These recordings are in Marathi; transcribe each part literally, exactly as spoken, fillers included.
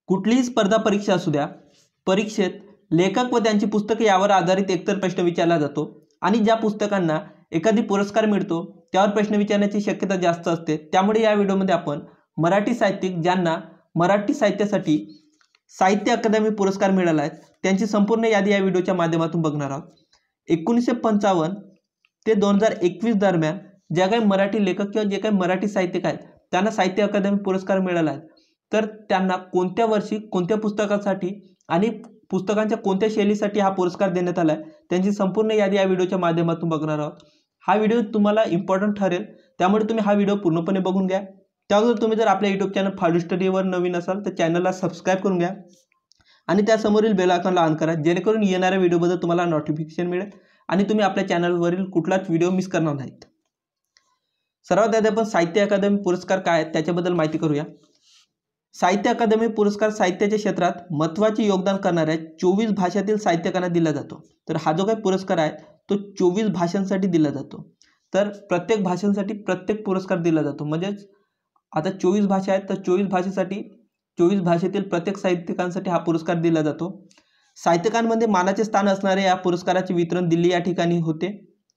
कुठलीही स्पर्धा परीक्षा असू द्या, परीक्षेत लेखक व त्यांची पुस्तके यावर आधारित एकतर प्रश्न विचारला जातो आणि ज्या पुस्तकांना एखादी पुरस्कार मिळतो त्यावर प्रश्न विचारण्याची शक्यता जास्त असते। त्यामुळे या व्हिडिओमध्ये आपण मराठी साहित्यिक ज्यांना मराठी साहित्यासाठी साहित्य अकादमी पुरस्कार मिळाला आहे त्यांची संपूर्ण यादी या व्हिडिओच्या माध्यमातून बघणार आहोत। एकोणीसशे पंचावन्न ते दोन हजार एकवीस दरम्यान ज्या काही मराठी लेखक किंवा जे काही मराठी साहित्यिक आहेत त्यांना साहित्य अकादमी पुरस्कार मिळाला आहे, तर त्यांना कोणत्या वर्षी कोणत्या पुस्तकासाठी आणि पुस्तकांच्या कोणत्या शैलीसाठी हा पुरस्कार देण्यात आला आहे त्यांची संपूर्ण यादी या व्हिडिओच्या माध्यमातून बघणार आहोत। हा व्हिडिओ तुम्हाला इम्पॉर्टंट ठरेल, त्यामुळे तुम्ही हा व्हिडिओ पूर्णपणे बघून घ्या। त्यावर तुम्ही जर आपल्या यूट्यूब चॅनल फाडू स्टडीवर नवीन असाल तर चॅनलला सबस्क्राईब करून घ्या आणि त्यासमोरील बेल आयकॉनला ऑन करा, जेणेकरून येणाऱ्या व्हिडिओबद्दल तुम्हाला नोटिफिकेशन मिळेल आणि तुम्ही आपल्या चॅनलवरील कुठलाच व्हिडिओ मिस करणार नाहीत। सर्वात आधी आपण साहित्य अकादमी पुरस्कार काय आहेत त्याच्याबद्दल माहिती करूया। साहित्य अकादमी पुरस्कार साहित्याच्या क्षेत्रात महत्त्वाचे योगदान करणाऱ्या चोवीस भाषातील साहित्यिकांना दिला जातो। तर हा जो काही पुरस्कार आहे तो चोवीस भाषांसाठी दिला जातो। तर प्रत्येक भाषांसाठी प्रत्येक पुरस्कार दिला जातो, म्हणजेच आता चोवीस भाषा आहेत तर चोवीस भाषेसाठी चोवीस भाषेतील प्रत्येक साहित्यिकांसाठी हा पुरस्कार दिला जातो। साहित्यिकांमध्ये मानाचे स्थान असणारे या पुरस्काराचे वितरण दिल्ली या ठिकाणी होते।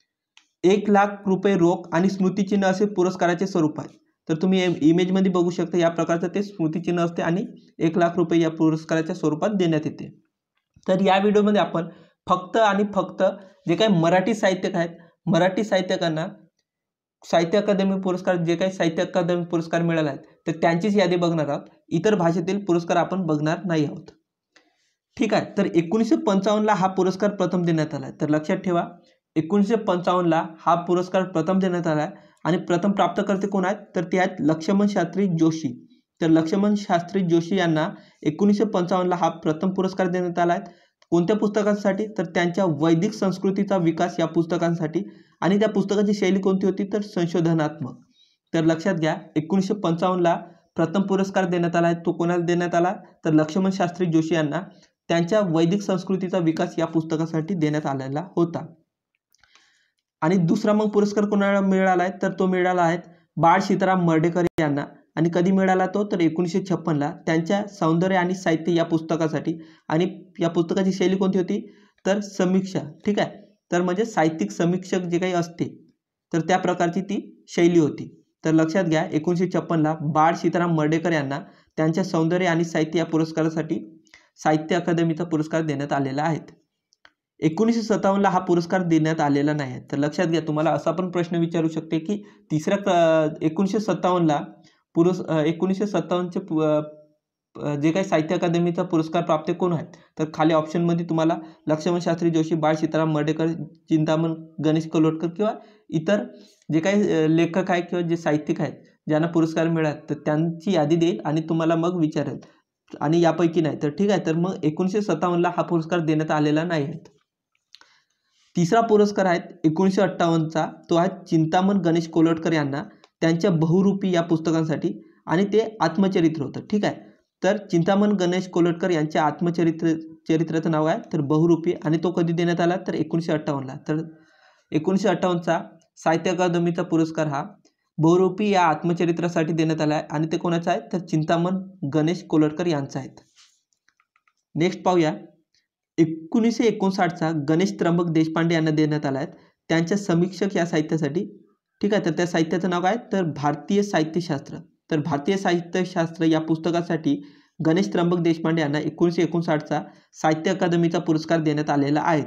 एक लाख रुपये रोख आणि स्मृतिचिन्ह असे पुरस्काराचे स्वरूप आहे। तर तुम्ही इमेजमध्ये बघू शकता या प्रकारचं ते स्मृतिचिन्ह असते आणि एक लाख रुपये या पुरस्काराच्या स्वरूपात देण्यात येते। तर या व्हिडिओमध्ये आपण फक्त आणि फक्त जे काही मराठी साहित्यिक आहेत मराठी साहित्यिकांना साहित्य अकादमी पुरस्कार जे काही साहित्य अकादमी पुरस्कार मिळाला आहे तर त्यांचीच यादी बघणार आहोत, इतर भाषेतील पुरस्कार आपण बघणार नाही आहोत। ठीक आहे, तर एकोणीसशे पंचावन्नला हा पुरस्कार प्रथम देण्यात आला आहे। तर लक्षात ठेवा एकोणीसशे पंचावन्नला हा पुरस्कार प्रथम देण्यात आला आहे आणि प्रथम प्राप्तकर्ते कोण आहेत तर ते आहेत लक्ष्मण शास्त्री जोशी। तर लक्ष्मण शास्त्री जोशी यांना एकोणीसशे पंचावन्नला हा प्रथम पुरस्कार देण्यात आला आहे। कोणत्या पुस्तकांसाठी तर त्यांच्या वैदिक संस्कृतीचा विकास या पुस्तकांसाठी, आणि त्या पुस्तकाची शैली कोणती होती तर संशोधनात्मक। तर लक्षात घ्या एकोणीसशे पंचावन्नला प्रथम पुरस्कार देण्यात आला आहे, तो कोणाला देण्यात आला तर लक्ष्मण शास्त्री जोशी यांना त्यांच्या वैदिक संस्कृतीचा विकास या पुस्तकासाठी देण्यात आलेला होता। आणि दुसरा मग पुरस्कार कोणाला मिळाला आहे तर तो मिळाला आहे बाळ सीताराम मर्ढेकर यांना, आणि कधी मिळाला तो तर एकोणीसशे छप्पन्नला त्यांच्या सौंदर्य आणि साहित्य या पुस्तकासाठी, आणि या पुस्तकाची शैली कोणती होती तर समीक्षा। ठीक आहे, तर म्हणजे साहित्यिक समीक्षक जे काही असते तर त्या प्रकारची ती शैली होती। तर लक्षात घ्या एकोणीसशे छप्पन्नला बाळ सीताराम मर्ढेकर यांना त्यांच्या सौंदर्य आणि साहित्य या पुरस्कारासाठी साहित्य अकादमीचा पुरस्कार देण्यात आलेला आहे। एकोणीसशे सत्तावन्नला हा पुरस्कार देण्यात आलेला नाही आहे। तर लक्षात घ्या तुम्हाला असा पण प्रश्न विचारू शकते की तिसऱ्या एकोणीसशे सत्तावन्नला पुरस् एकोणीसशे सत्तावन्नचे जे काही साहित्य अकादमीचा पुरस्कार प्राप्त कोण आहेत तर खाली ऑप्शनमध्ये तुम्हाला लक्ष्मण शास्त्री जोशी, बाळ सीताराम मर्ढेकर, चिंतामण गणेश कलोटकर किंवा इतर जे काही लेखक आहेत किंवा जे साहित्यिक आहेत ज्यांना पुरस्कार मिळाले तर त्यांची यादी देईल आणि तुम्हाला मग विचारेल आणि यापैकी नाही तर ठीक आहे। तर मग एकोणीसशे सत्तावन्नला हा पुरस्कार देण्यात आलेला नाही आहे। तिसरा पुरस्कार आहे एकोणीसशे अठ्ठावन्नचा, तो आहे चिंतामण गणेश कोलटकर यांना त्यांच्या बहुरूपी या पुस्तकांसाठी, आणि ते आत्मचरित्र होतं। ठीक आहे, तर चिंतामण गणेश कोलटकर यांच्या आत्मचरित्र चरित्राचं नाव आहे तर बहुरूपी, आणि तो कधी देण्यात आला तर एकोणीसशे अठ्ठावन्नला। तर एकोणीसशे अठ्ठावन्नचा साहित्य अकादमीचा पुरस्कार हा बहुरूपी या आत्मचरित्रासाठी देण्यात आला आहे, आणि ते कोणाचा आहे तर चिंतामण गणेश कोलटकर यांचा आहे। नेक्स्ट पाहूया एकोणीसशे एकोणसाठचा गणेश त्र्यंबक देशपांडे यांना देण्यात आला आहे त्यांच्या समीक्षक या साहित्यासाठी। ठीक आहे, तर त्या साहित्याचं नाव आहे तर भारतीय साहित्यशास्त्र। तर भारतीय साहित्यशास्त्र या पुस्तकासाठी गणेश त्र्यंबक देशपांडे यांना एकोणीसशे एकोणसाठचा साहित्य अकादमीचा पुरस्कार देण्यात आलेला आहे।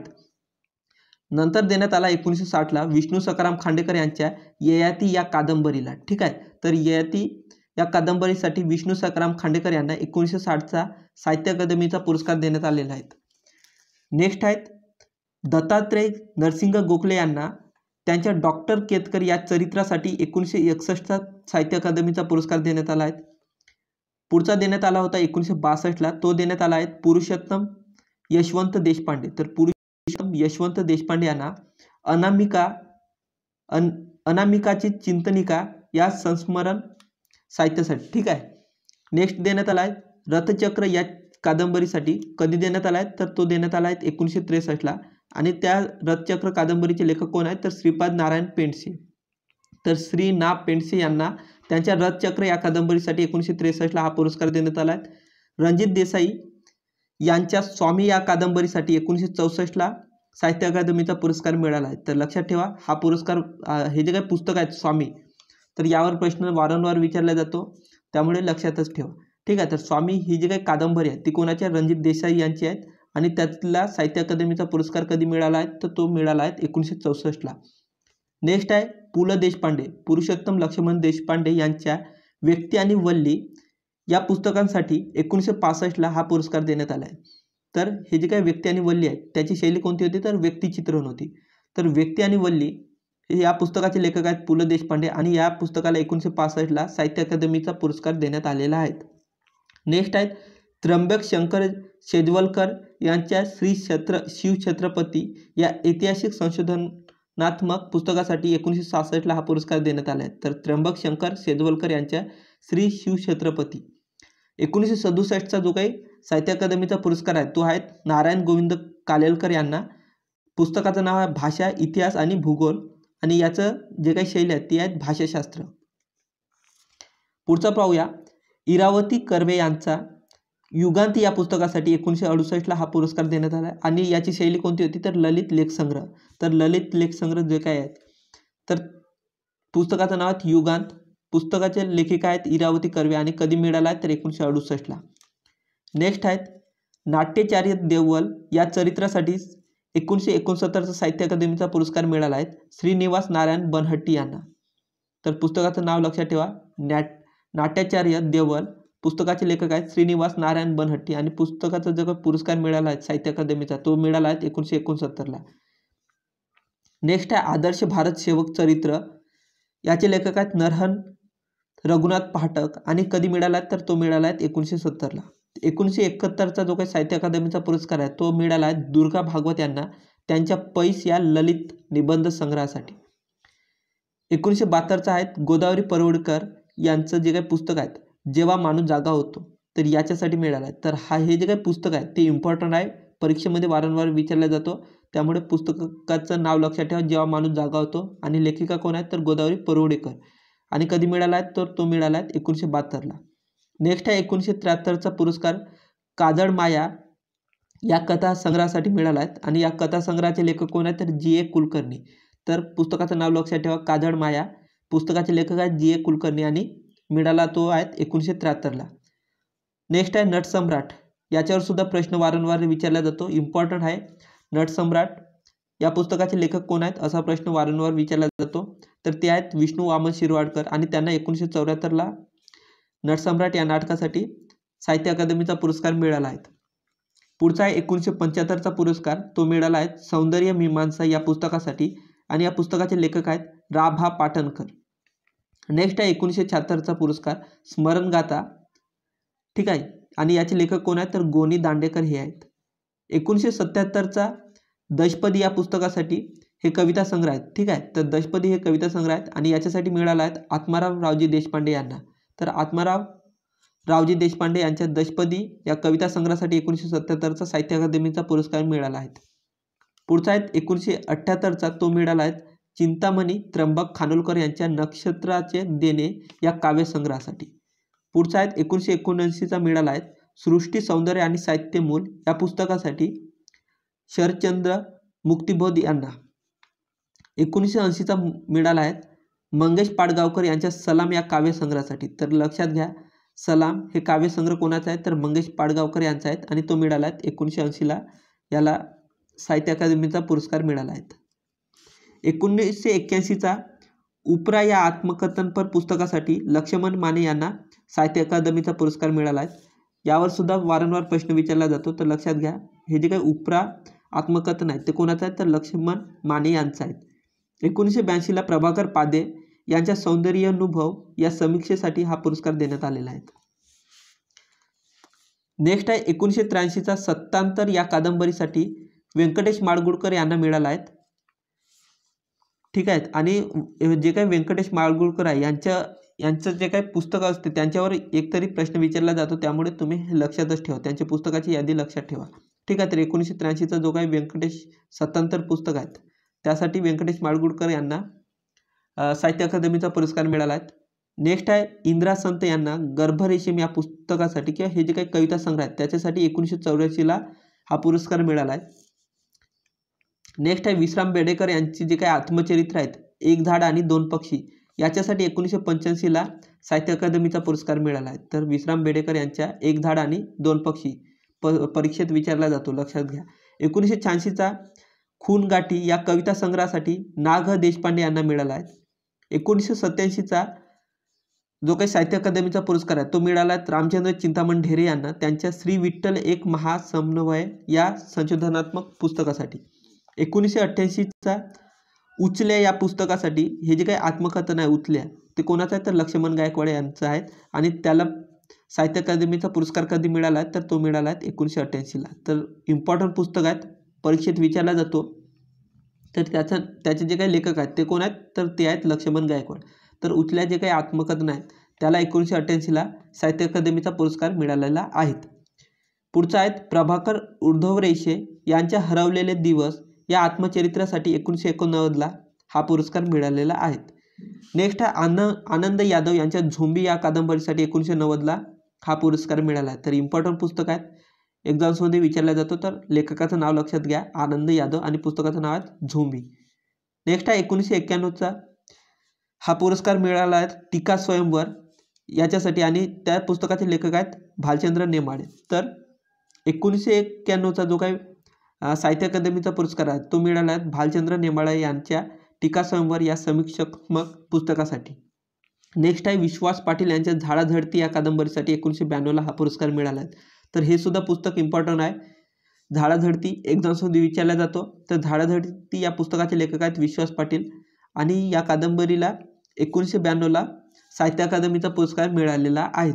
नंतर देण्यात आला एकोणीसशे साठला विष्णू सखाराम खांडेकर यांच्या ययाती या कादंबरीला। ठीक आहे, तर ययाती या कादंबरीसाठी विष्णू सखाराम खांडेकर यांना एकोणीसशे साठचा साहित्य अकादमीचा पुरस्कार देण्यात आलेला आहे। नेक्स्ट आहेत दत्तात्रय नरसिंह गोखले यांना त्यांच्या डॉक्टर केतकर या चरित्रासाठी एकोणीसशे एकसष्टचा साहित्य अकादमीचा पुरस्कार देण्यात आला आहे। पुढचा देण्यात आला होता एकोणीसशे बासष्टला, तो देण्यात आला आहे पुरुषोत्तम यशवंत देशपांडे। तर पुरुषोत्तम यशवंत देशपांडे यांना अनामिका अन अनामिकाची चिंतनिका या संस्मरण साहित्यासाठी। ठीक आहे, नेक्स्ट देण्यात आला आहे रथचक्र या कादंबरीसाठी, कधी देण्यात आला आहे तर तो देण्यात आला आहे एकोणीसशे त्रेसष्टला, आणि त्या रथचक्र कादंबरीचे लेखक कोण आहेत तर श्रीपाद नारायण पेंडसे। तर श्री ना पेंडसे यांना त्यांच्या रथचक्र या कादंबरीसाठी एकोणीसशे त्रेसष्टला हा पुरस्कार देण्यात आला आहे। रणजित देसाई यांच्या स्वामी या कादंबरीसाठी एकोणीसशे चौसष्टला साहित्य अकादमीचा पुरस्कार मिळाला आहे. तर लक्षात ठेवा हा पुरस्कार हे जे काही पुस्तक आहेत स्वामी, तर यावर प्रश्न वारंवार विचारला जातो, त्यामुळे लक्षातच ठेवा. ठीक आहे. तर स्वामी ही जी काही कादंबरी आहे ती कोणाच्या, रणजित देसाई यांची आहेत आणि त्यातला साहित्य अकादमीचा पुरस्कार कधी मिळाला आहे तर तो मिळाला आहे एकोणीसशे चौसष्टला. नेक्स्ट आहे पु ल देशपांडे, पुरुषोत्तम लक्ष्मण देशपांडे यांच्या व्यक्ती आणि वल्ली या पुस्तकांसाठी एकोणीसशे पासष्टला हा पुरस्कार देण्यात आला आहे. तर हे जे काही व्यक्ती आणि वल्ली आहेत त्याची शैली कोणती होती तर व्यक्तिचित्रण होती. तर व्यक्ती आणि वल्ली या पुस्तकाचे लेखक आहेत पु ल देशपांडे आणि या पुस्तकाला एकोणीसशे पासष्टला साहित्य अकादमीचा पुरस्कार देण्यात आलेला आहे. नेक्स्ट आहेत त्र्यंबक शंकर शेजवलकर यांच्या श्री छत्र शिवछत्रपती या ऐतिहासिक संशोधनात्मक पुस्तकासाठी एकोणीसशे सहासष्टला हा पुरस्कार देण्यात आला आहे. तर त्र्यंबक शंकर शेजवलकर यांच्या श्री शिवछत्रपती. एकोणीसशे सदुसष्टचा जो काही साहित्य अकादमीचा पुरस्कार आहे तो आहे नारायण गोविंद कालेलकर यांना. पुस्तकाचं नाव आहे भाषा, इतिहास आणि भूगोल आणि याचं जे काही शैली आहे ती आहे भाषाशास्त्र. पुढचा पाहूया इरावती कर्वे यांचा युगांत या पुस्तकासाठी एकोणीसशे अडुसष्टला हा पुरस्कार देण्यात आला आणि याची शैली कोणती होती तर ललित लेखसंग्रह. तर ललित लेखसंग्रह जे काय आहेत तर पुस्तकाचं नाव आहे युगांत. पुस्तकाचे लेखिका आहेत इरावती कर्वे आणि कधी मिळाला आहे तर एकोणीसशे अडुसष्टला. नेक्स्ट आहेत नाट्याचार्य देवल या चरित्रासाठी एकोणीसशे एकोणसत्तरचा साहित्य अकादमीचा पुरस्कार मिळाला आहे श्रीनिवास नारायण बनहट्टी यांना. तर पुस्तकाचं नाव लक्षात ठेवा नॅट नाट्याचार्य देवल. पुस्तकाचे लेखक आहेत श्रीनिवास नारायण बनहट्टी आणि पुस्तकाचा जो पुरस्कार मिळाला आहे साहित्य अकादमीचा तो मिळाला आहे एकोणीसशे एकोणसत्तरला. नेक्स्ट आहे आदर्श भारत सेवक चरित्र. याचे लेखक आहेत नरहर रघुनाथ पाठक आणि कधी मिळाला आहे तर तो मिळाला आहे एकोणीसशे सत्तरला. एकोणीसशे एकाहत्तरचा जो काही साहित्य अकादमीचा पुरस्कार आहे तो मिळाला आहे दुर्गा भागवत यांना त्यांच्या पैस या ललित निबंध संग्रहासाठी. एकोणीसशे बहात्तरचा आहेत गोदावरी परवडकर यांचं जे काही पुस्तक आहे जेव्हा माणूस जागा होतो तर याच्यासाठी मिळाला आहे. तर हा हे जे काही पुस्तक आहे ते इम्पॉर्टंट आहे, परीक्षेमध्ये वारंवार विचारला जातो, त्यामुळे पुस्तकाचं नाव लक्षात ठेवा जेव्हा माणूस जागा होतो. आणि लेखिका कोण आहेत तर गोदावरी परवडेकर आणि कधी मिळाला आहे तर तो मिळाला आहे एकोणीसशे बहात्तरला. नेक्स्ट आहे एकोणीसशे त्र्याहत्तरचा पुरस्कार काजळ माया या कथा संग्रहासाठी मिळाला आहे आणि या कथा संग्रहाचे लेखक कोण आहेत तर जी ए कुलकर्णी. तर पुस्तकाचं नाव लक्षात ठेवा काजळ माया. पुस्तकाचे लेखक आहेत जी ए कुलकर्णी आणि मिळाला तो आहे एकोणीसशे त्र्याहत्तरला. नेक्स्ट आहे नटसम्राट. याच्यावर सुद्धा प्रश्न वारंवार विचारला जातो, इम्पॉर्टंट आहे. नटसम्राट या पुस्तकाचे लेखक कोण आहेत असा प्रश्न वारंवार विचारला जातो, तर ते आहेत विष्णू वामन शिरवाडकर आणि त्यांना एकोणीसशे चौऱ्याहत्तरला नटसम्राट या नाटकासाठी साहित्य अकादमीचा पुरस्कार मिळाला आहे. पुढचा आहे एकोणीसशे पंच्याहत्तरचा पुरस्कार, तो मिळाला आहे सौंदर्य मीमांसा या पुस्तकासाठी आणि या पुस्तकाचे लेखक आहेत राभा पाटणकर. नेक्स्ट आहे एकोणीसशे शहात्तरचा पुरस्कार स्मरणगाथा. ठीक आहे आणि याचे लेखक कोण आहेत तर गोनी दांडेकर हे आहेत. एकोणीसशे सत्याहत्तरचा दशपदी या पुस्तकासाठी हे कविता संग्रह आहेत. ठीक आहे, तर दशपदी हे कविता संग्रह आहेत आणि याच्यासाठी मिळाला आहेत आत्माराम रावजी देशपांडे यांना. तर आत्माराम रावजी देशपांडे यांच्या दशपदी या कविता संग्रहासाठी एकोणीसशे सत्याहत्तरचा साहित्य अकादमीचा पुरस्कार मिळाला आहे. पुढचा आहे एकोणीसशे अठ्ठ्याहत्तरचा, तो मिळाला आहे चिंतामणी त्र्यंबक खानोलकर यांच्या नक्षत्राचे देणे या काव्यसंग्रहासाठी. पुढचा आहे एकोणीसशे एकोणऐंशीचा मिळाला आहे सृष्टी सौंदर्य आणि साहित्यमूल या पुस्तकासाठी शरदचंद्र मुक्तिबोध यांना. एकोणीसशे ऐंशीचा मिळाला आहे मंगेश पाडगावकर यांच्या सलाम या काव्यसंग्रहासाठी. तर लक्षात घ्या सलाम हे काव्यसंग्रह कोणाचा आहे तर मंगेश पाडगावकर यांचा आहे आणि तो मिळाला आहे एकोणीसशे ऐंशीला याला साहित्य अकादमीचा पुरस्कार मिळाला आहे. एकोणीसशे एक्क्याऐंशीचा उपरा या आत्मकथनपर पुस्तकासाठी लक्ष्मण माने यांना साहित्य अकादमीचा पुरस्कार मिळाला आहे. यावर सुद्धा वारंवार प्रश्न विचारला जातो, तर लक्षात घ्या हे जे काही उपरा आत्मकथन आहे ते कोणाचं आहे तर लक्ष्मण माने यांचं आहे. एकोणीसशे ब्याऐंशीला प्रभाकर पादे यांच्या सौंदर्यानुभव या समीक्षेसाठी हा पुरस्कार देण्यात आलेला आहे. नेक्स्ट आहे एकोणीसशे त्र्याऐंशीचा सत्तांतर या कादंबरीसाठी व्यंकटेश माडगुळकर यांना मिळाला आहे. ठीक आहे, आणि जे काही व्यंकटेश माडगुळकर आहे यांच्या यांचं जे काही पुस्तकं असते त्यांच्यावर एकतरी प्रश्न विचारला जातो, त्यामुळे तुम्ही हे लक्षातच ठेवा, त्यांच्या पुस्तकाची यादी लक्षात ठेवा. ठीक आहे, तर एकोणीसशे त्र्याऐंशीचा जो काही व्यंकटेश सत्तांतर पुस्तक आहेत त्यासाठी व्यंकटेश माडगुळकर यांना साहित्य अकादमीचा पुरस्कार मिळाला आहे. नेक्स्ट आहे इंदिरा संत यांना गर्भरेशीम या पुस्तकासाठी किंवा हे जे काही कविता संग्रह आहेत त्याच्यासाठी एकोणीसशे चौऱ्याऐंशीला हा पुरस्कार मिळाला आहे. नेक्स्ट आहे विश्राम बेडेकर यांची जे काही आत्मचरित्र आहेत एक झाड आणि दोन पक्षी याच्यासाठी एकोणीसशे पंच्याऐंशीला साहित्य अकादमीचा पुरस्कार मिळाला आहे. तर विश्राम बेडेकर यांच्या एक झाड आणि दोन पक्षी प परीक्षेत विचारला जातो, लक्षात घ्या. एकोणीसशे शहाऐंशीचा खून गाठी या कविता संग्रहासाठी ना ग देशपांडे यांना मिळाला आहे. एकोणीसशे सत्याऐंशीचा जो काही साहित्य अकादमीचा पुरस्कार आहे तो मिळाला रामचंद्र चिंतामण ढेरे यांना त्यांच्या श्री विठ्ठल एक महासमन्वय या संशोधनात्मक पुस्तकासाठी. एकोणीसशे अठ्ठ्याऐंशीचा उचल्या या पुस्तकासाठी हे जे काही आत्मकथन आहे उचल्या ते कोणाचं आहे तर लक्ष्मण गायकवाड यांचं आहे आणि त्याला साहित्य अकादमीचा पुरस्कार कधी मिळाला आहे तर तो मिळाला आहे एकोणीसशे अठ्ठ्याऐंशीला. तर इम्पॉर्टंट पुस्तक आहेत, परीक्षेत विचारला जातो. तर त्याचा त्याचे जे काही लेखक आहेत ते कोण आहेत तर ते आहेत लक्ष्मण गायकवाड. तर उचल्या जे काही आत्मकथन आहेत त्याला एकोणीसशे अठ्ठ्याऐंशीला साहित्य अकादमीचा पुरस्कार मिळालेला आहेत. पुढचा आहेत प्रभाकर उर्ध्वरेषे यांच्या हरवलेले दिवस या आत्मचरित्रासाठी एकोणीसशे एकोणनव्वदला हा पुरस्कार मिळालेला आहे. नेक्स्ट आहे आन आनंद यादव यांच्या झोंबी या कादंबरीसाठी एकोणीसशे नव्वदला हा पुरस्कार मिळाला आहे. तर इम्पॉर्टंट पुस्तक आहेत, एक्झाम्समध्ये विचारला जातो. तर लेखकाचं नाव लक्षात घ्या आनंद यादव आणि पुस्तकाचं नाव आहे झोंबी. नेक्स्ट आहे एकोणीसशे एक्क्याण्णवचा हा पुरस्कार मिळाला आहे टीका स्वयंवर याच्यासाठी आणि त्या पुस्तकाचे लेखक आहेत भालचंद्र नेमाडे. तर एकोणीसशे एक्क्याण्णवचा जो काही साहित्य अकादमीचा पुरस्कार आहे तो मिळाला आहे भालचंद्र नेमाडे यांच्या टीका स्वयंवर या समीक्षात्मक पुस्तकासाठी. नेक्स्ट आहे विश्वास पाटील यांच्या झाडाझडती या कादंबरीसाठी एकोणीसशे ब्याण्णवला हा पुरस्कार मिळाला आहे. तर हे सुद्धा पुस्तक इम्पॉर्टंट आहे, झाडाझडती एक्झाम्समध्ये विचारला जातो. तर झाडाझडती या पुस्तकाचे लेखक आहेत विश्वास पाटील आणि या कादंबरीला एकोणीसशे ब्याण्णवला साहित्य अकादमीचा पुरस्कार मिळालेला आहे.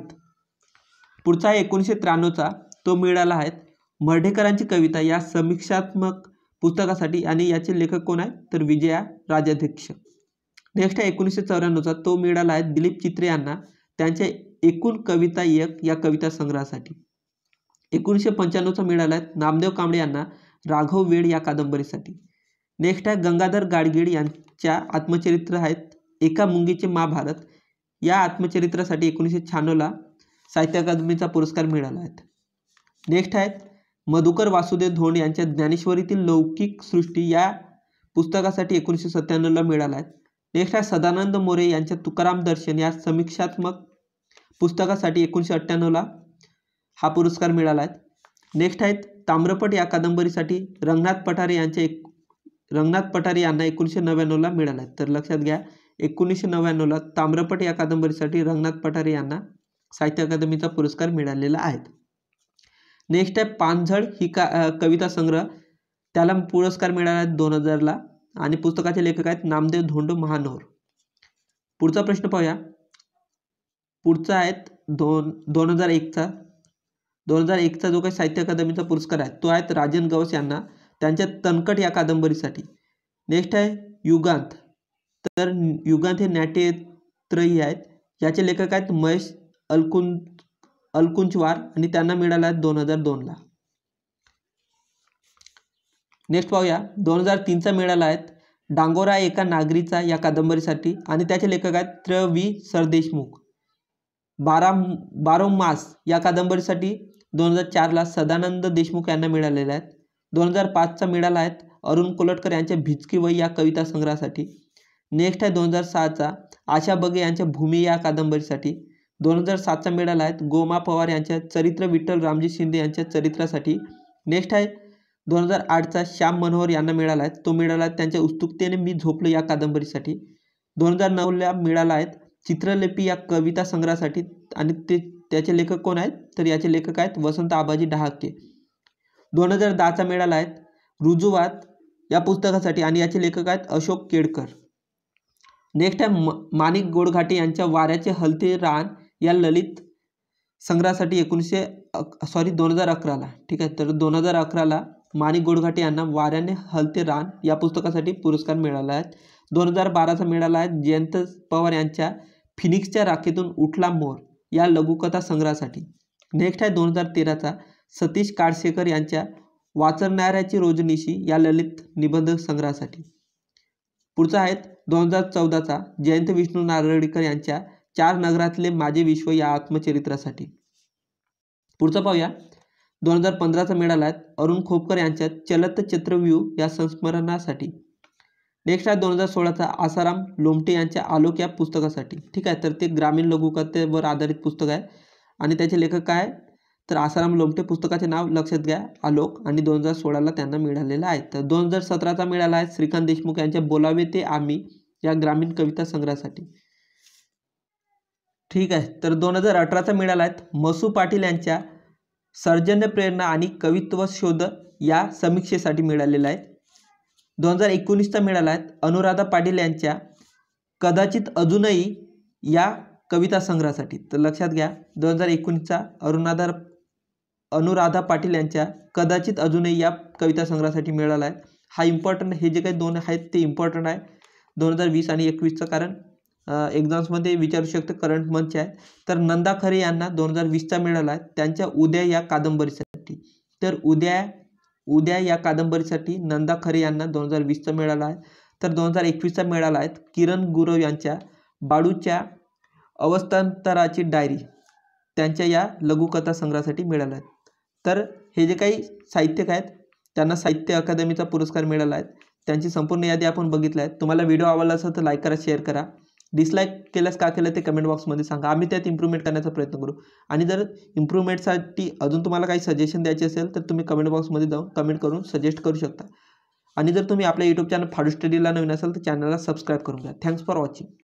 पुढचा आहे एकोणीसशे त्र्याण्णवचा तो मिळाला आहे मर्ढेकरांची कविता या समीक्षात्मक पुस्तकासाठी आणि याचे लेखक कोण आहेत तर विजया राजाध्यक्ष. नेक्स्ट आहे एकोणीसशे चौऱ्याण्णवचा तो मिळाला आहे दिलीप चित्रे यांना त्यांच्या एकूण कविता एक या कविता संग्रहासाठी. एकोणीसशे पंच्याण्णवचा मिळाला आहे नामदेव कांबळे यांना राघव वेड या कादंबरीसाठी. नेक्स्ट आहे गंगाधर गाडगीळ यांच्या आत्मचरित्र आहेत एका मुंगीचे महाभारत या आत्मचरित्रासाठी एकोणीसशे शहाण्णवला साहित्य अकादमीचा पुरस्कार मिळाला आहे. नेक्स्ट आहेत मधुकर वासुदेव धोंड यांच्या ज्ञानेश्वरीतील लौकिक सृष्टी या पुस्तकासाठी एकोणीसशे सत्त्याण्णवला मिळाला आहे. नेक्स्ट आहे सदानंद मोरे यांच्या तुकाराम दर्शन या समीक्षात्मक पुस्तकासाठी एकोणीसशे अठ्ठ्याण्णवला हा पुरस्कार मिळाला आहे. नेक्स्ट आहेत ताम्रपट या कादंबरीसाठी रंगनाथ पठारे यांचे एक रंगनाथ पठारे यांना एकोणीसशे नव्याण्णवला मिळाला आहे. तर लक्षात घ्या एकोणीसशे नव्याण्णवला ताम्रपट या कादंबरीसाठी रंगनाथ पठारे यांना साहित्य अकादमीचा पुरस्कार मिळालेला आहे. नेक्स्ट आहे पानझड ही का कविता संग्रह त्याला पुरस्कार मिळाला आहे दोन हजारला आणि पुस्तकाचे लेखक आहेत नामदेव धोंड महानोर. पुढचा प्रश्न पाहूया. पुढचा आहेत दोन दोन हजार एकचा दोन हजार एकचा जो काही साहित्य अकादमीचा पुरस्कार आहे तो आहेत राजन गवस यांना त्यांच्या तणकट या कादंबरीसाठी. नेक्स्ट आहे युगांत, तर युगांत हे नाट्यत्रयी आहेत, याचे लेखक आहेत महेश अलकुं अलकुंचवार आणि त्यांना मिळाला आहे दोन हजार दोनला. नेक्स्ट पाहूया दोन हजार तीनचा मिळाला आहे डांगोरा एका नागरीचा या कादंबरीसाठी आणि त्याचे लेखक आहेत त्र वी सरदेशमुख. बारा बारो मास या कादंबरीसाठी दोन हजार चारला सदानंद देशमुख यांना मिळालेले आहेत. दोन हजार पाचचा मिळाला आहे अरुण कोलटकर यांच्या भिचकी वय या कविता संग्रहासाठी. नेक्स्ट आहे दोन हजार सहाचा आशा बगे यांच्या भूमी या कादंबरीसाठी. दोन हजार सातचा मिळाला आहे गोमा पवार यांच्या चरित्र विठ्ठल रामजी शिंदे यांच्या चरित्रासाठी. नेक्स्ट आहे दोन हजार आठचा श्याम मनोहर यांना मिळाला आहे, तो मिळाला आहे त्यांच्या उत्सुकतेने मी झोपलो या कादंबरीसाठी. दोन हजार नऊला मिळाला आहे चित्रलिपी या कविता संग्रहासाठी आणि ते त्याचे लेखक कोण आहेत तर याचे लेखक आहेत वसंत आबाजी डहाके. दोन हजार दहाचा मिळाला आहे रुजुवात या पुस्तकासाठी आणि याचे लेखक आहेत अशोक केडकर. नेक्स्ट आहे म माणिक गोडघाटे यांच्या वाऱ्याचे हलते रान या ललित संग्रहासाठी एकोणीसशे सॉरी दोन हजार अकराला ठीक आहे. तर दोन हजार अकराला माणिक गोडघाटे यांना वाऱ्याने हलते रान या पुस्तकासाठी पुरस्कार मिळाला आहे. दोन हजार बाराचा मिळाला आहे जयंत पवार यांच्या फिनिक्सच्या राखेतून उठला मोर या लघुकथा संग्रहासाठी. नेक्स्ट आहे दोन हजार तेराचा सतीश काळसेकर यांच्या वाचणाऱ्याची रोजनिशी या ललित निबंध संग्रहासाठी. पुढचा आहे दोन हजार चौदाचा जयंत विष्णू नारळीकर यांच्या चार नगरातले माझे विश्व या आत्मचरित्रासाठी. पुढचं पाहूया. दोन हजार पंधराचा मिळाला आहे अरुण खोपकर यांच्या चलत चित्रव्यूह या संस्मरणासाठी. नेक्स्ट आहे दोन हजार सोळाचा आसाराम लोमटे यांच्या आलोक या पुस्तकासाठी. ठीक आहे, तर ते ग्रामीण लघुकथेवर आधारित पुस्तक आहे आणि त्याचे लेखक काय तर आसाराम लोमटे. पुस्तकाचे नाव लक्षात घ्या आलोक आणि दोन हजार सोळाला त्यांना मिळालेलं आहे. तर दोन हजार सतराचा मिळाला आहे श्रीकांत देशमुख यांच्या बोलावे ते आम्ही या ग्रामीण कविता संग्रहासाठी. ठीक आहे, तर दोन हजार अठराचा मिळाला आहे मसू पाटील यांच्या सर्जन्य प्रेरणा आणि कवित्व शोध या समीक्षेसाठी मिळालेला आहे. दोन हजार एकोणीसचा मिळाला आहे अनुराधा पाटील यांच्या कदाचित अजूनही या कविता संग्रहासाठी. तर लक्षात घ्या दोन हजार एकोणीसचा अनुराधा अनुराधा पाटील यांच्या कदाचित अजूनही या कविता संग्रहासाठी मिळाला आहे. हा इम्पॉर्टंट, हे जे काही दोन आहेत ते इम्पॉर्टंट आहे दोन हजार वीस आणि एकवीसचं, कारण एक्झाम्समध्ये विचारू शकते, करंट मंथचे आहे. तर नंदा खरे यांना दोन हजार वीसचा मिळाला आहे त्यांच्या उद्या या कादंबरीसाठी. तर उद्या उद्या या कादंबरीसाठी नंदा खरे यांना दोन हजार वीसचा मिळाला आहे. तर दोन हजार एकवीसचा मिळाला आहे किरण गुरव यांच्या बाळूच्या अवस्थांतराची डायरी त्यांच्या या लघुकथा संग्रहासाठी मिळाला आहे. तर हे जे काही साहित्यिक आहेत त्यांना साहित्य अकादमीचा पुरस्कार मिळाला आहे. त्यांची संपूर्ण यादी आपण बघितली आहे. तुम्हाला व्हिडिओ आवडला असेल तर लाईक करा, शेअर करा. डिसलाईक केल्यास का केलं ते कमेंट बॉक्समध्ये सांगा, आम्ही त्यात इम्प्रूव्हमेंट करण्याचा प्रयत्न करू. आणि जर इम्प्रूव्हमेंटसाठी अजून तुम्हाला काही सजेशन द्यायचे असेल तर तुम्ही कमेंट बॉक्समध्ये जाऊन कमेंट करून सजेस्ट करू शकता. आणि जर तुम्ही आपल्या यूट्यूब चॅनल फाडू स्टडीला नवीन असाल तर चॅनलला सबस्क्राईब करून घ्या. Thanks for watching.